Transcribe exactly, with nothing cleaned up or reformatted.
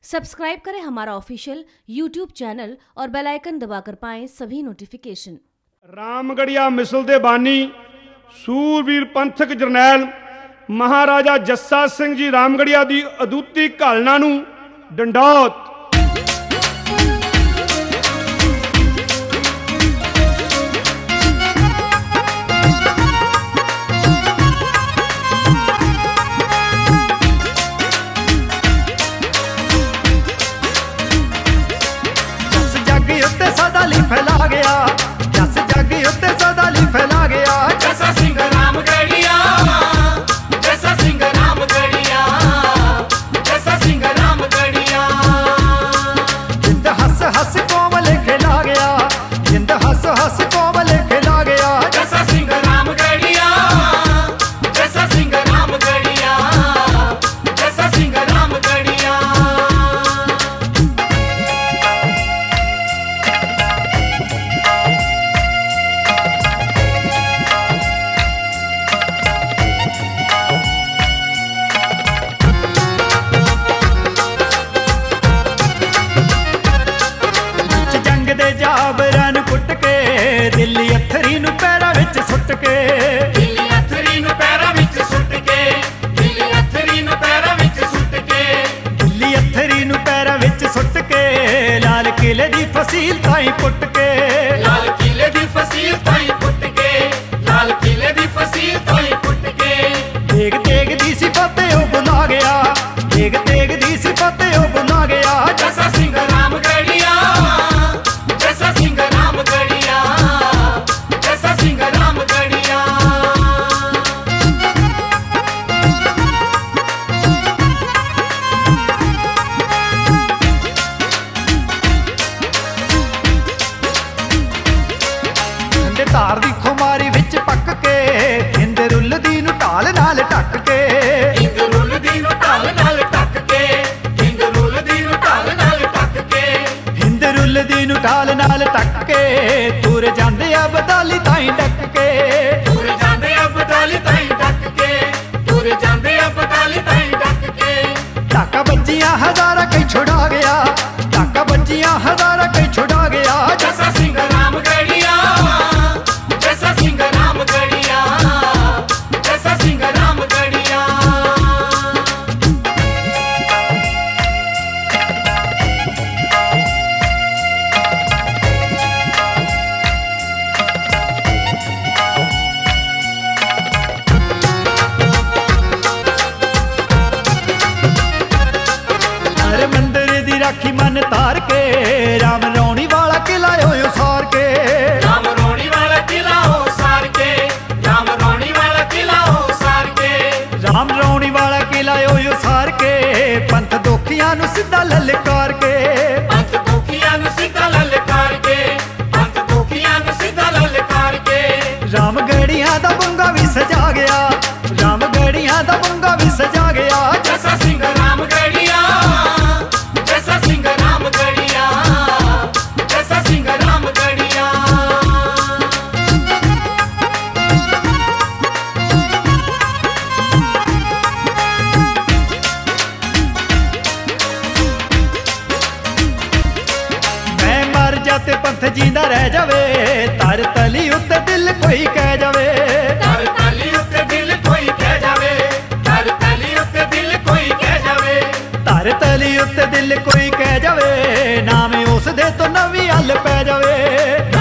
Subscribe करें हमारा official YouTube channel और बेल आइकन दबाकर पाएं सभी नोटिफिकेशन। रामगढ़िया मिसल दे बानी सूरवीर पंथक जरनैल महाराजा जस्सा सिंह जी रामगढ़िया दी अदूती घालना नूं डंडौत। फैला गया जस जग उत्ते सदाली फैला गया जैसा सिंह रामगढ़िया जैसा सिंह रामगढ़िया जैसा सिंह रामगढ़िया। जिंद हस हस कोमल खिला गया जिंद हस हस कोमल खिला गया जैसा सिंह रामगढ़िया जैसा सिंह रामगढ़िया जैसा सिंह रामगढ़िया। जाबरां नूं कुट के दिल्ली अथरी नूं पैरां विच सुट के दिल्ली अथरी नूं पैरां विच सुट के दिल्ली अथरी नूं पैरां विच सुट के दिल्ली अथरी नूं पैरां विच सुट के लाल किले दी फसील ताईं पुट के लाल किले दी फसील ताईं पुट के लाल किले दी फसील ताईं पुट के। तेग तेग दी सिफत ओ बुला गया तेग तेग दी सिफत ओ बुला गया जैसा सिंह रामगढ़िया जैसा सिंह रामगढ़िया जैसा सिंह रामगढ़िया। ठंडे धार दी खुमारी विच पक के हिंद रुलदी नूं ढाल नाल ढक के हिंद रुलदी नूं ढाल नाल ढक के हिंद रुलदी नूं ढाल नाल ढक के हिंद रुलदी नूं ढाल नाल ढक के तुर जांदे आ बदाली ताईं ढक के तुर जांदे आ बदाली ताईं ढक के तुर जांदे आ बदाली ताईं ढक के। टाका बज्जियां हजारा कई छुड़ा गया टाका बज्जियां हजारा कई छुड़ा गया जैसा सिंह रामगढ़िया जैसा सिंह रामगढ़िया जैसा सिंह रामगढ़िया। अरे मंदिर दी राखी मन तार के राम रौणी वाला किला होयो सार के राम रौणी वाला किला हो सार के राम रौणी वाला किला हो सार के राम रौणी वाला किला होयो सार के पंथ दोखियां नूं सिद्धा ललकार के पंथ दोखियां नूं सिद्धा ललकार के पंथ दोखियां नूं सिद्धा ललकार के। रामगढ़िया दा बुंगा भी सजा गया रामगढ़िया दा बुंगा भी सजा गया जैसा सिंह रामगढ़िया जैसा सिंह रामगढ़िया जैसा सिंह रामगढ़िया। मैं मर जाते पंथ जींदा रह जावे तर तली उत्ते दिल कोई कह जावे तर तली उत्ते दिल कोई कह जावे तर तली उत्ते दिल कोई कह जावे तर तली उत्ते दिल कोई कह जावे नाम उस दे तो नवी हल पै जावे